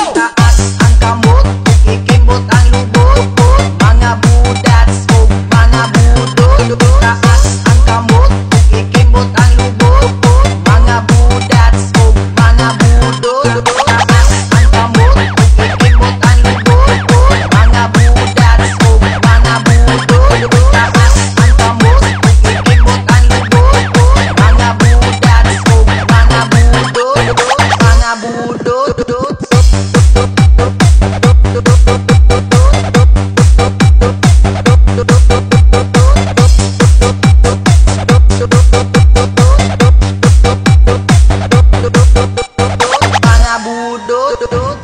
Taas ang kamot, ikembot ang lubot. Mga budas o mga budol. Taas ang kamot, ikembot ang lubot. Mga budas o mga budol. Taas ang kamot, ikembot ang lubot. Mga budas o mga budol. Taas ang kamot, ikembot ang lubot. Mga budas o mga budol. Mga budol. Mga budol.